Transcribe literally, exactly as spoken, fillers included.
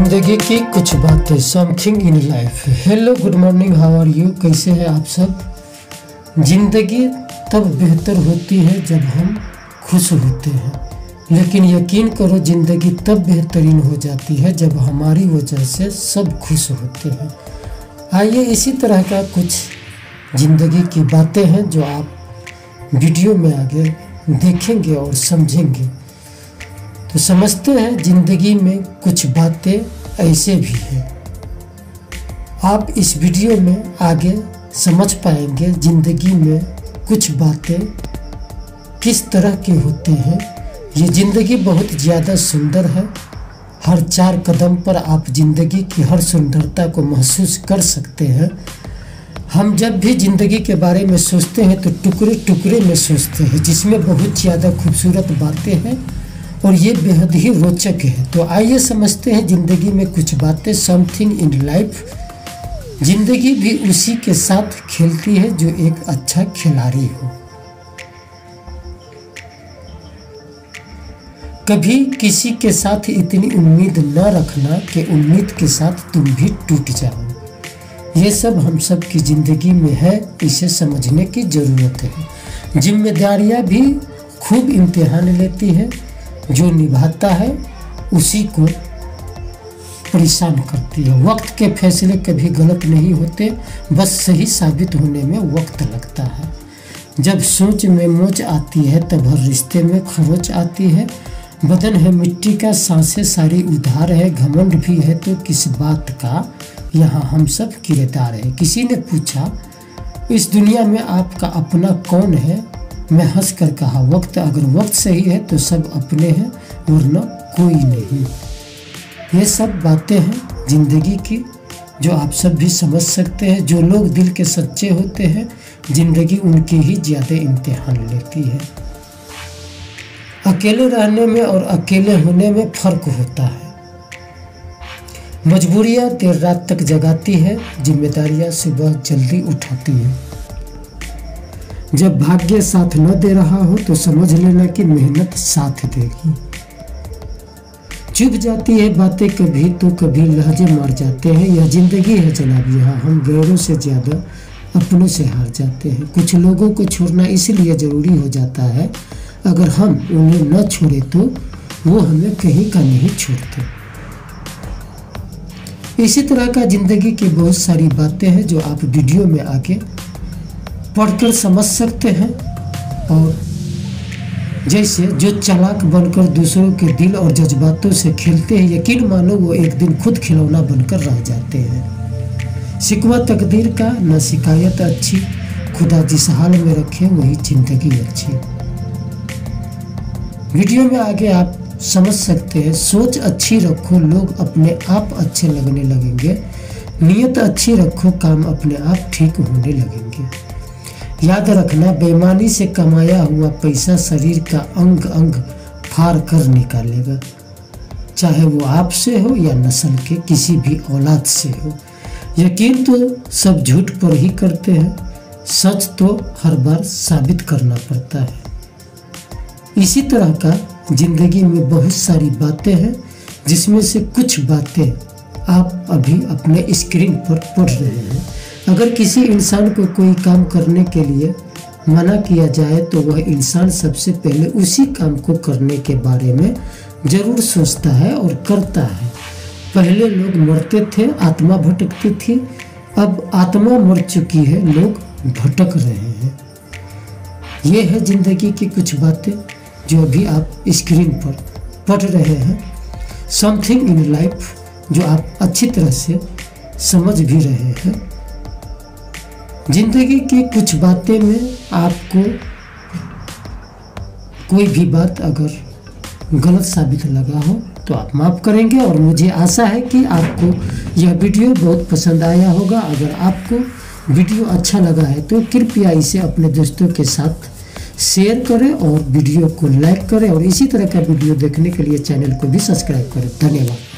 जिंदगी की कुछ बातें, something in life. Hello, good morning, how are you? कैसे हैं आप सब? जिंदगी तब बेहतर होती है जब हम खुश होते हैं, लेकिन यकीन करो जिंदगी तब बेहतरीन हो जाती है जब हमारी वजह से सब खुश होते हैं। आइए इसी तरह का कुछ जिंदगी की बातें हैं जो आप वीडियो में आगे देखेंगे और समझेंगे। तो समझते हैं जिंदगी में कुछ बातें ऐसे भी हैं। आप इस वीडियो में आगे समझ पाएंगे जिंदगी में कुछ बातें किस तरह के होते हैं। ये ज़िंदगी बहुत ज़्यादा सुंदर है। हर चार कदम पर आप ज़िंदगी की हर सुंदरता को महसूस कर सकते हैं। हम जब भी ज़िंदगी के बारे में सोचते हैं तो टुकड़े टुकड़े में सोचते हैं, जिसमें बहुत ज़्यादा खूबसूरत बातें हैं और ये बेहद ही रोचक है। तो आइए समझते हैं ज़िंदगी में कुछ बातें, समथिंग इन लाइफ। ज़िंदगी भी उसी के साथ खेलती है जो एक अच्छा खिलाड़ी हो। कभी किसी के साथ इतनी उम्मीद न रखना कि उम्मीद के साथ तुम भी टूट जाओ। ये सब हम सब की ज़िंदगी में है, इसे समझने की ज़रूरत है। जिम्मेदारियाँ भी खूब इम्तिहान लेती है, जो निभाता है उसी को परेशान करती है। वक्त के फैसले कभी गलत नहीं होते, बस सही साबित होने में वक्त लगता है। जब सोच में मोच आती है तब हर रिश्ते में खरोच आती है। बदन है मिट्टी का, सांसें सारी उधार है। घमंड भी है तो किस बात का, यहाँ हम सब किरदार है। किसी ने पूछा इस दुनिया में आपका अपना कौन है? मैं हंस कर कहा वक्त। अगर वक्त सही है तो सब अपने हैं, वरना कोई नहीं। ये सब बातें हैं जिंदगी की जो आप सब भी समझ सकते हैं। जो लोग दिल के सच्चे होते हैं, जिंदगी उनकी ही ज़्यादा इम्तिहान लेती है। अकेले रहने में और अकेले होने में फ़र्क होता है। मजबूरियाँ देर रात तक जगाती है, जिम्मेदारियाँ सुबह जल्दी उठाती हैं। जब भाग्य साथ न दे रहा हो तो समझ लेना कि मेहनत साथ देगी। चुप जाती है बातें कभी तो कभी लहजे मार जाते हैं। यह जिंदगी है जनाब, यहाँ हम गैरों से ज़्यादा अपनों से हार जाते हैं। कुछ लोगों को छोड़ना इसलिए ज़रूरी हो जाता है, अगर हम उन्हें न छोड़े तो वो हमें कहीं का नहीं छोड़ते। इसी तरह का ज़िंदगी की बहुत सारी बातें हैं जो आप वीडियो में आके पढ़कर समझ सकते हैं। और जैसे जो चालाक बनकर दूसरों के दिल और जज्बातों से खेलते हैं, यकीन मानो वो एक दिन खुद खिलौना बनकर रह जाते हैं। शिकवा तकदीर का न शिकायत अच्छी, खुदा जिस हाल में रखे वही जिंदगी अच्छी। वीडियो में आगे आप समझ सकते हैं। सोच अच्छी रखो, लोग अपने आप अच्छे लगने लगेंगे। नीयत अच्छी रखो, काम अपने आप ठीक होने लगेंगे। याद रखना, बेईमानी से कमाया हुआ पैसा शरीर का अंग अंग फाड़ कर निकालेगा, चाहे वो आपसे हो या नस्ल के किसी भी औलाद से हो। यकीन तो सब झूठ पर ही करते हैं, सच तो हर बार साबित करना पड़ता है। इसी तरह का जिंदगी में बहुत सारी बातें हैं, जिसमें से कुछ बातें आप अभी अपने स्क्रीन पर पढ़ रहे हैं। अगर किसी इंसान को कोई काम करने के लिए मना किया जाए तो वह इंसान सबसे पहले उसी काम को करने के बारे में ज़रूर सोचता है और करता है। पहले लोग मरते थे, आत्मा भटकती थी, अब आत्मा मर चुकी है, लोग भटक रहे हैं। ये है ज़िंदगी की कुछ बातें जो अभी आप स्क्रीन पर पढ़ रहे हैं। समथिंग इन लाइफ जो आप अच्छी तरह से समझ भी रहे हैं। जिंदगी की कुछ बातें में आपको कोई भी बात अगर गलत साबित लगा हो तो आप माफ़ करेंगे, और मुझे आशा है कि आपको यह वीडियो बहुत पसंद आया होगा। अगर आपको वीडियो अच्छा लगा है तो कृपया इसे अपने दोस्तों के साथ शेयर करें और वीडियो को लाइक करें, और इसी तरह का वीडियो देखने के लिए चैनल को भी सब्सक्राइब करें। धन्यवाद।